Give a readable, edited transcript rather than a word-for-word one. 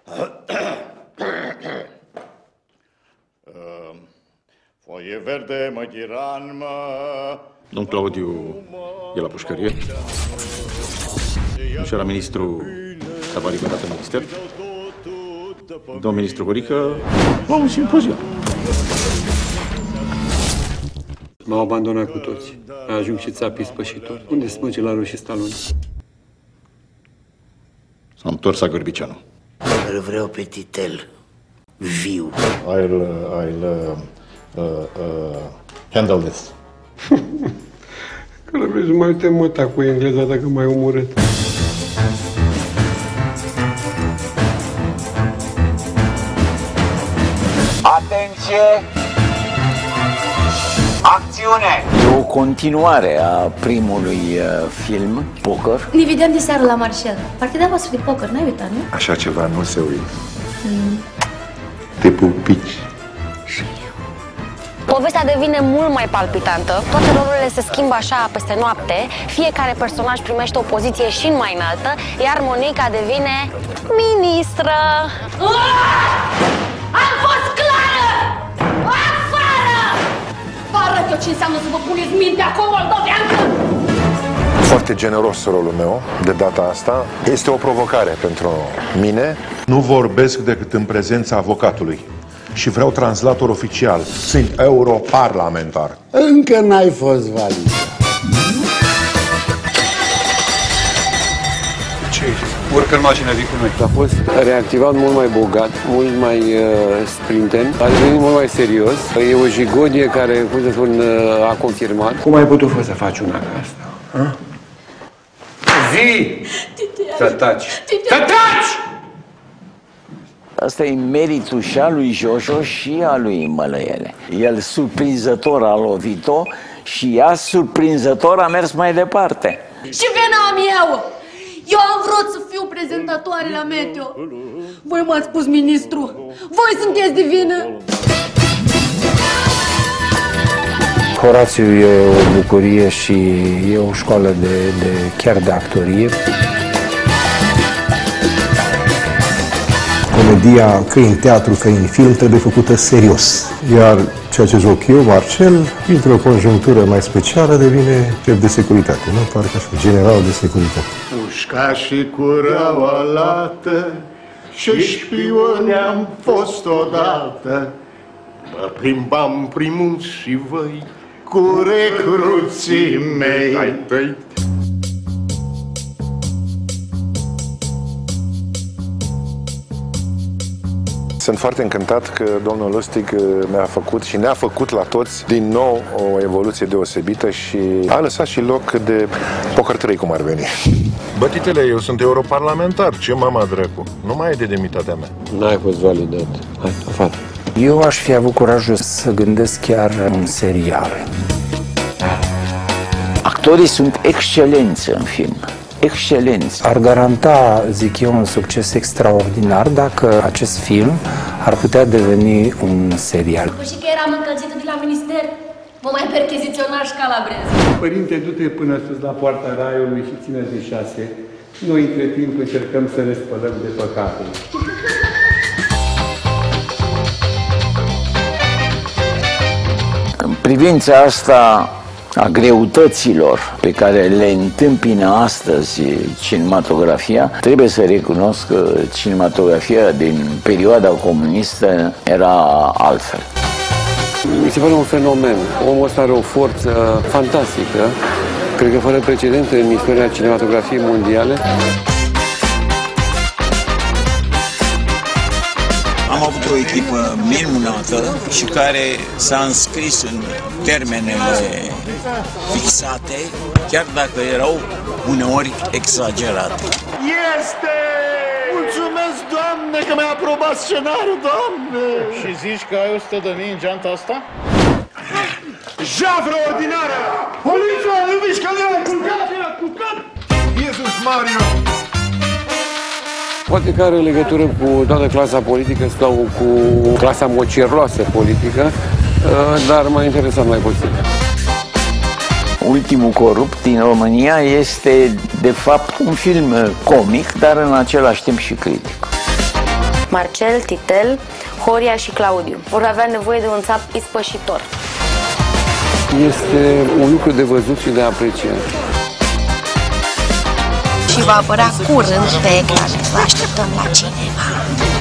Foaie verde, mă tiran, mă... Domnul Claudiu e la pușcărie. Și era ministru s-a liberat în minister. Domnul ministru Horică la un simpozion. M-au abandonat cu toți. Ajung și țapii spășitori. Unde sunt măgelarul și Stallone? S-a întors la Gârbicianu. Îl vreau pe titel. Viu. I'll handle this. Că vezi, mai te măta cu engleza dacă m-ai omorât. Atenție! Acțiune! E o continuare a primului film, Poker. Ne vedeam de seară la Marcel. Partida voastră de poker, n-ai uitat, nu? Așa ceva nu se uită. Te pupici. Povestea devine mult mai palpitantă, toate rolurile se schimbă așa peste noapte, fiecare personaj primește o poziție și mai înaltă, iar Monica devine ministră. Am fost clară! Afară! Vă arăt eu ce înseamnă să vă puneți mintea cu o moldoveancă! Foarte generos rolul meu de data asta. Este o provocare pentru mine. Nu vorbesc decât în prezența avocatului. Și vreau translator oficial. Sunt europarlamentar. Încă n-ai fost valid. Ce ești? Urcă în mașină, vii cu noi. A fost reactivat mult mai bogat, mult mai sprinten. A devenit mult mai serios. E o jigodie care, cum să spun, a confirmat. Cum ai putut să faci una ca asta? Ha? Zi! Să taci! Să taci! Asta e meritul și a lui Jojo și a lui Mălăiele. El surprinzător a lovit-o și ea surprinzător a mers mai departe. Și vina am eu! Eu am vrut să fiu prezentatoare la Meteo. Voi m-ați pus ministru. Voi sunteți de vină. Horațiu e o bucurie și e o școală chiar de actorie. Comedia, că în teatru, că în film, trebuie făcută serios. Iar ceea ce joc eu, Marcel, într-o conjunctură mai specială, devine șef de securitate, nu? Parcă așa, general de securitate. Pușca și cureaua lată, și șpioni am fost odată. Mă plimbam prin munți și voi, cu recruții mei ai tăi. Sunt foarte încântat că domnul Lustig mi-a făcut și ne-a făcut la toți din nou o evoluție deosebită și a lăsat și loc de Poker 3, cum ar veni. Bătitele, eu sunt europarlamentar. Ce mama dracu? Nu mai e de demnitatea mea. N-ai fost validat. Hai, afară. Eu aș fi avut curajul să gândesc chiar un serial. Actorii sunt excelenți în film. Excelenți. Ar garanta, zic eu, un succes extraordinar dacă acest film ar putea deveni un serial. Și că eram încălzită de la minister, mă mai percheziționa și calabrez. Părinte, du-te până sus la poarta raiului și ține de 6. Noi, între timp, încercăm să ne spălăm de păcate. În privința asta a greutăților pe care le întâmpină astăzi cinematografia, trebuie să recunosc că cinematografia din perioada comunistă era altfel. Mi se pare un fenomen. Omul ăsta are o forță fantastică, cred că fără precedent în istoria cinematografiei mondiale. Am avut o echipă minunată și care s-a înscris în termenele fixate, chiar dacă erau uneori exagerate. Este! Mulțumesc, Doamne, că mi-a aprobat scenariul, Doamne! Și zici că ai 100.000 în geanta asta? Javră ordinară! Poliția, nu mișcă lumea, culcat! Iesus Mario! Poate că are legătură cu toată clasa politică sau cu clasa mocirloasă politică, dar m-a interesat mai puțin. Ultimul corupt din România este, de fapt, un film comic, dar în același timp și critic. Marcel, Titel, Horia și Claudiu vor avea nevoie de un țap ispășitor. Este un lucru de văzut și de apreciat. Și va apărea curând pe ecran. Vă așteptăm la cinema.